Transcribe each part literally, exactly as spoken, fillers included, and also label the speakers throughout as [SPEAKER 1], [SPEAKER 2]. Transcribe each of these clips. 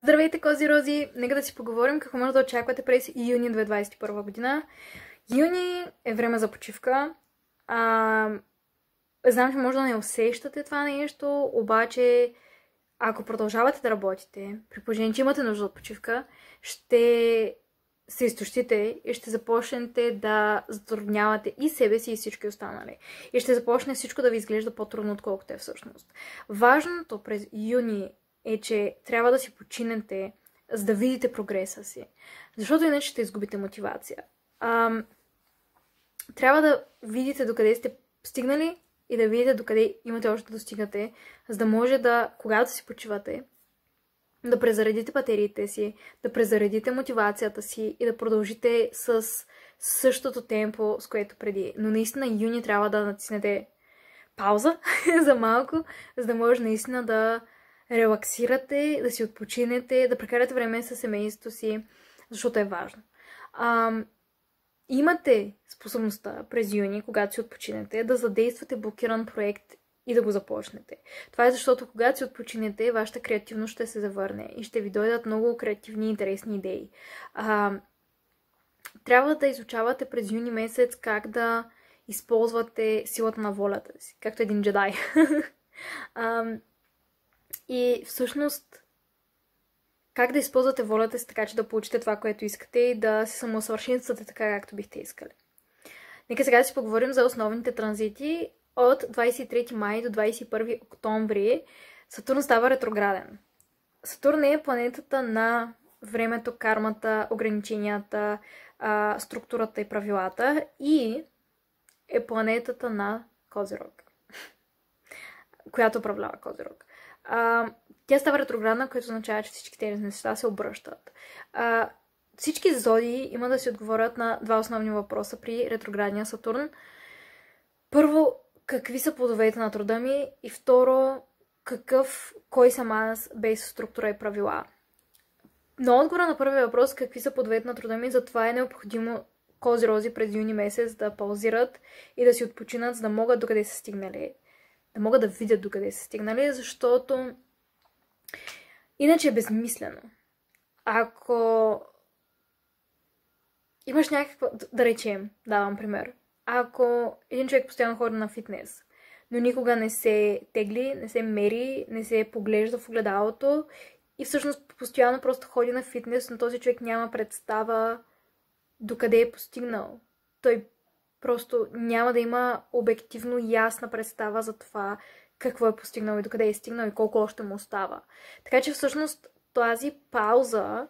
[SPEAKER 1] Здравейте, Козирози! Нека да си поговорим какво може да очаквате през юни две хиляди двадесет и първа година. Юни е време за почивка. А, знам, че може да не усещате това нещо, обаче ако продължавате да работите, при положение, че имате нужда от почивка, ще се изтощите и ще започнете да затруднявате и себе си, и всички останали. И ще започне всичко да ви изглежда по-трудно, отколкото е всъщност. Важното през юни е, че трябва да си починете, за да видите прогреса си. Защото иначе ще изгубите мотивация. Ам, трябва да видите докъде сте стигнали и да видите докъде имате още да достигнете, за да може да, когато си почивате, да презаредите батериите си, да презаредите мотивацията си и да продължите с същото темпо, с което преди. Но наистина юни трябва да натиснете пауза за малко, за да може наистина да релаксирате, да си отпочинете, да прекарате време с семейството си, защото е важно. А, имате способността през юни, когато си отпочинете, да задействате блокиран проект и да го започнете. Това е защото когато си отпочинете, вашата креативност ще се завърне и ще ви дойдат много креативни и интересни идеи. А, трябва да изучавате през юни месец как да използвате силата на волята си, както един джедай. а, И всъщност, как да използвате волята си така, че да получите това, което искате и да се самоусъвършенствате така, както бихте искали. Нека сега да си поговорим за основните транзити. От двадесет и трети май до двадесет и първи октомври Сатурн става ретрограден. Сатурн е планетата на времето, кармата, ограниченията, структурата и правилата и е планетата на Козирог, която управлява Козирог. Uh, тя става ретроградна, което означава, че всички тези неща се обръщат. Uh, всички зодии има да си отговорят на два основни въпроса при ретроградния Сатурн. Първо, какви са плодовете на труда ми? И второ, какъв, кой съм аз без структура и правила? Но отговора на първия въпрос, какви са плодовете на труда ми, затова е необходимо Козирози през юни месец да паузират и да си отпочинат, за да могат докъде са стигнали. Да могат да видят докъде са стигнали, защото иначе е безмислено. Ако имаш някаква... Да речем, давам пример. Ако един човек постоянно ходи на фитнес, но никога не се тегли, не се мери, не се поглежда в огледалото и всъщност постоянно просто ходи на фитнес, но този човек няма представа докъде е постигнал. Той просто няма да има обективно ясна представа за това какво е постигнал и докъде е стигнал и колко още му остава. Така че всъщност тази пауза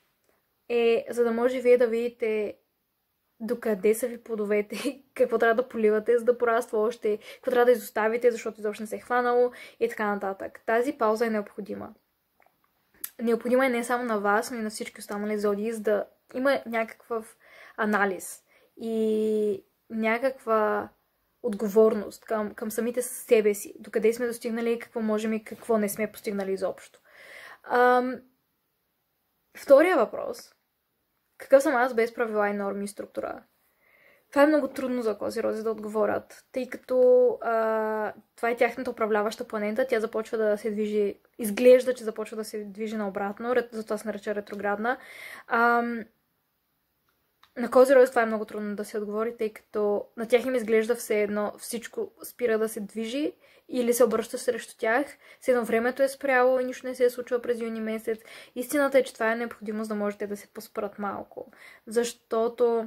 [SPEAKER 1] е за да може вие да видите докъде са ви плодовете, какво трябва да поливате, за да пораства още, какво трябва да изоставите, защото изобщо не се е хванало и така нататък. Тази пауза е необходима. Необходима е не само на вас, но и на всички останали зодии, за да има някакъв анализ и някаква отговорност към, към самите себе си. Докъде сме достигнали, какво можем и какво не сме постигнали изобщо. Ам... Втория въпрос. Какъв съм аз без правила и норми и структура? Това е много трудно за Козирози да отговорят, тъй като а, това е тяхната управляваща планета. Тя започва да се движи, изглежда, че започва да се движи наобратно, затова се нарича ретроградна. Ам... На Козирози това е много трудно да се отговори, тъй като на тях им изглежда все едно всичко спира да се движи или се обръща срещу тях. Все едно времето е спряло и нищо не се е случва през юни месец. Истината е, че това е необходимост да можете да се поспрат малко, защото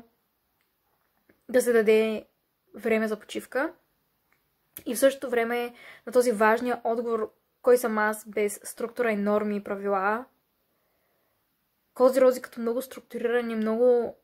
[SPEAKER 1] да се даде време за почивка и в същото време на този важния отговор, кой съм аз без структура и норми и правила. Козирози като много структурирани, много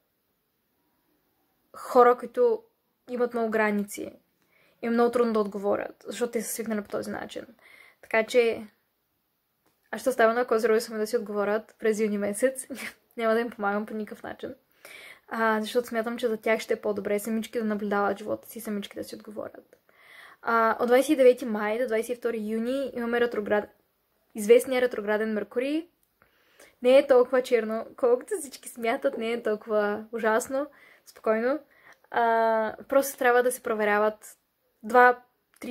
[SPEAKER 1] хора, които имат много граници. И е много трудно да отговорят, защото те са свикнали по този начин. Така че аз ще оставя на Козирози сами да си отговорят през юни месец. Няма да им помагам по никакъв начин. А, защото смятам, че за тях ще е по-добре самички да наблюдават живота си, самички да си отговорят. А, от двадесет и девети май до двадесет и втори юни имаме ретроград... известния ретрограден Меркурий. Не е толкова черно, колкото всички смятат, не е толкова ужасно. Спокойно. А, просто трябва да се проверяват два, три,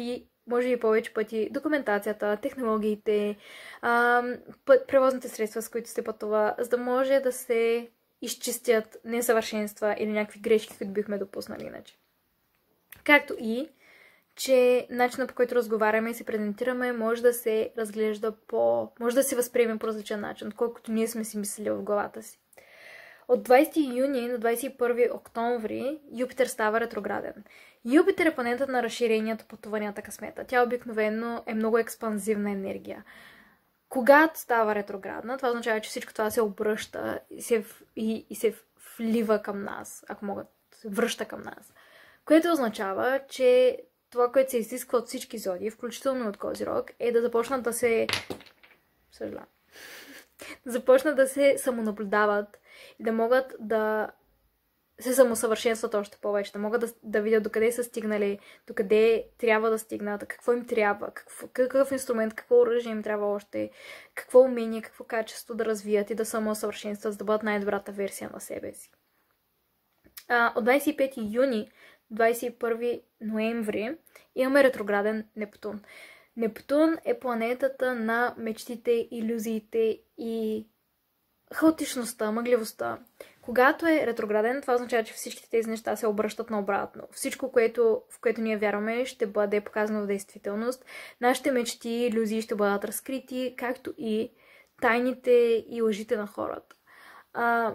[SPEAKER 1] може и повече пъти документацията, технологиите, а, път, превозните средства, с които се пътува, за да може да се изчистят несъвършенства или някакви грешки, които бихме допуснали иначе. Както и, че начинът, по който разговаряме и се презентираме, може да се разглежда по... може да се възприеме по различен начин, отколкото ние сме си мислили в главата си. От двайсети юни до двайсет и първи октомври Юпитер става ретрограден. Юпитер е планетата на разширението, пътуванията, късмета. Тя обикновено е много експанзивна енергия. Когато става ретроградна, това означава, че всичко това се обръща и се, и, и се влива към нас, ако могат, се връща към нас. Което означава, че това, което се изисква от всички зодии, включително от Козирог, е да започнат да се... Съжалявам. Да започнат да се самонаблюдават и да могат да се самосъвършенстват още повече, да могат да, да видят докъде са стигнали, докъде трябва да стигнат, какво им трябва, какво, какъв инструмент, какво оръжие им трябва още, какво умение, какво качество да развият и да самосъвършенстват, за да бъдат най-добрата версия на себе си. А, от двайсет и пети юни до двайсет и първи ноември имаме ретрограден Нептун. Нептун е планетата на мечтите, илюзиите и хаотичността, мъгливостта. Когато е ретрограден, това означава, че всичките тези неща се обръщат наобратно. Всичко, което, в което ние вярваме, ще бъде показано в действителност. Нашите мечти и илюзии ще бъдат разкрити, както и тайните и лъжите на хората. А...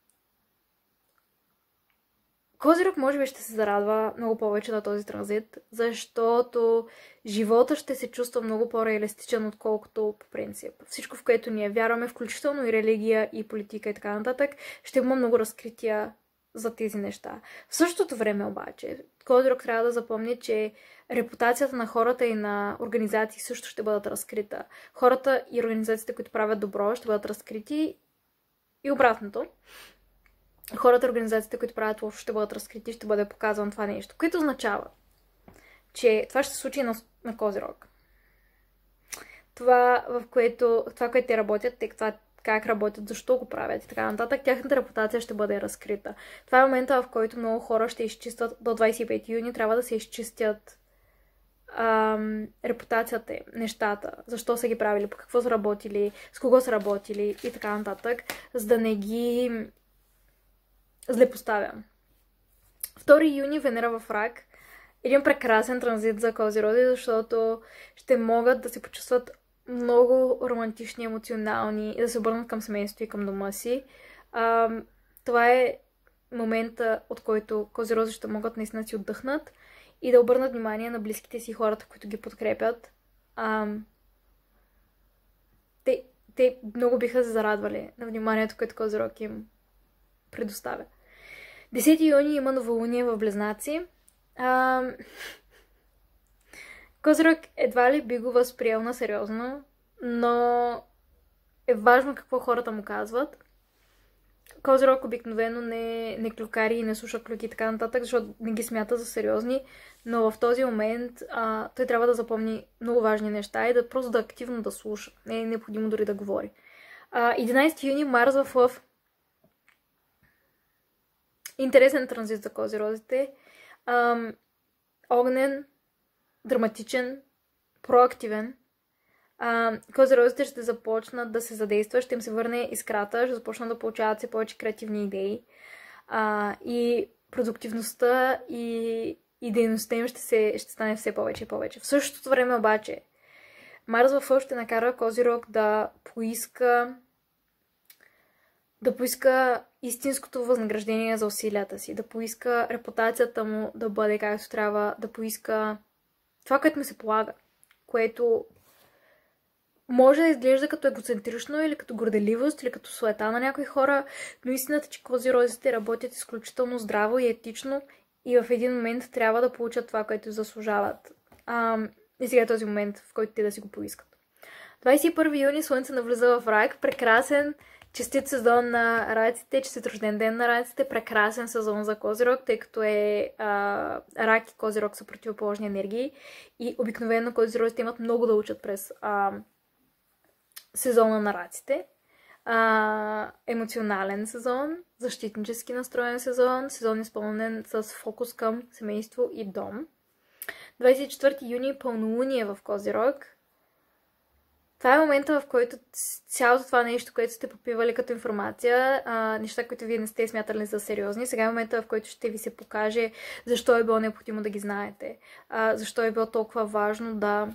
[SPEAKER 1] Козирог може би ще се зарадва много повече на този транзит, защото живота ще се чувства много по-реалистичен, отколкото по принцип. Всичко, в което ние вярваме, включително и религия, и политика и така нататък, ще има много разкрития за тези неща. В същото време обаче, Козирог трябва да запомни, че репутацията на хората и на организации също ще бъдат разкрита. Хората и организациите, които правят добро, ще бъдат разкрити и обратното. Хората и организациите, които правят лошо, ще бъдат разкрити, ще бъде показвано това нещо. Което означава, че това ще се случи на, на Козирог. Това, в което, това, което те работят, те това как работят, защо го правят и така нататък, тяхната репутация ще бъде разкрита. Това е момента, в който много хора ще изчистват, до двайсет и пети юни трябва да се изчистят ам, репутацията им, нещата, защо са ги правили, по какво са работили, с кого са работили и така нататък, за да не ги злепоставям. втори юни Венера в Рак. Един прекрасен транзит за Козирози, защото ще могат да се почувстват много романтични, емоционални и да се обърнат към семейството и към дома си. А, това е момента, от който Козирози ще могат наистина да си отдъхнат и да обърнат внимание на близките си, хората, които ги подкрепят. А, те, те много биха се зарадвали на вниманието, което Козирог им предоставя. десети юни има новолуние в Близнаци. А... Козирог едва ли би го възприел на сериозно, но е важно какво хората му казват. Козирог обикновено не, не клюкари и не слуша клюки и така нататък, защото не ги смята за сериозни, но в този момент а, той трябва да запомни много важни неща и да просто да активно да слуша. Не е необходимо дори да говори. А, единайсети юни Марс в Лъв. Интересен транзит за Козирозите. Ам, огнен, драматичен, проактивен. Ам, Козирозите ще започнат да се задействат, ще им се върне искрата, ще започнат да получават все повече креативни идеи. А, и продуктивността и, и дейността им ще, се, ще стане все повече и повече. В същото време обаче Марс в Лъв ще накара Козирог да поиска да поиска истинското възнаграждение за усилията си, да поиска репутацията му да бъде както трябва, да поиска това, което му се полага, което може да изглежда като егоцентрично или като горделивост, или като суета на някои хора, но истината, че Козирозите работят изключително здраво и етично и в един момент трябва да получат това, което заслужават. А, и сега е този момент, в който те да си го поискат. двайсет и първи юни Слънце навлиза в Рак, прекрасен честит сезон на раците, честит рожден ден на раците, прекрасен сезон за Козирог, тъй като е а, Рак и Козирог са противоположни енергии и обикновено Козирозите имат много да учат през а, сезона на раците. А, емоционален сезон, защитнически настроен сезон, сезон изпълнен с фокус към семейство и дом. двадесет и четвърти юни е пълнолуние в Козирог. Това е момента, в който цялото това нещо, което сте попивали като информация, а, неща, които вие не сте смятали за сериозни, сега е момента, в който ще ви се покаже защо е било необходимо да ги знаете. А, защо е било толкова важно да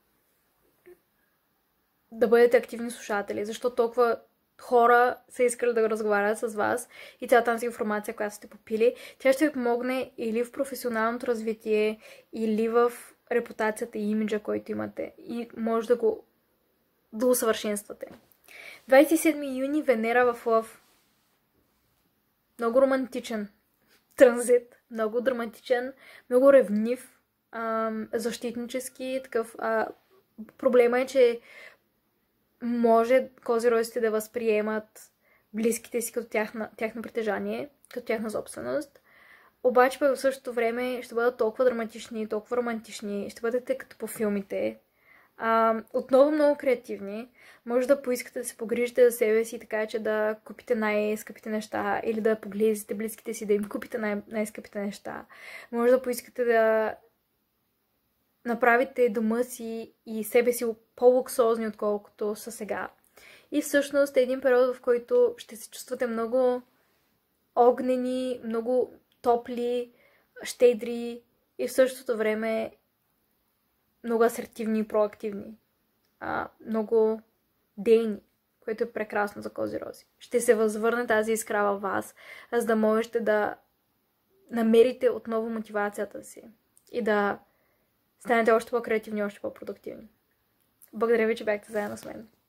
[SPEAKER 1] да бъдете активни слушатели, защо толкова хора са искали да разговарят с вас и цялата тази информация, която сте попили, тя ще ви помогне или в професионалното развитие, или в репутацията и имиджа, който имате. И може да го да усъвършенствате. двадесет и седми юни Венера в Лъв. Много романтичен транзит, много драматичен, много ревнив, ам, защитнически такъв. А, проблема е, че може козирозите да възприемат близките си като тяхна, тяхно притежание, като тяхна собственост. Обаче пък в същото време ще бъдат толкова драматични, толкова романтични, ще бъдете като по филмите. А, отново много креативни. Може да поискате да се погрижите за себе си, така че да купите най-скъпите неща или да погледите близките си, да им купите най- най-скъпите неща. Може да поискате да направите дома си и себе си по-луксозни, отколкото са сега. И всъщност е един период, в който ще се чувствате много огнени, много топли, щедри и в същото време много асертивни и проактивни. А, много дейни, което е прекрасно за козирози. Ще се възвърне тази искра във вас, за да можете да намерите отново мотивацията си и да станете още по-креативни, още по-продуктивни. Благодаря ви, че бяхте заедно с мен.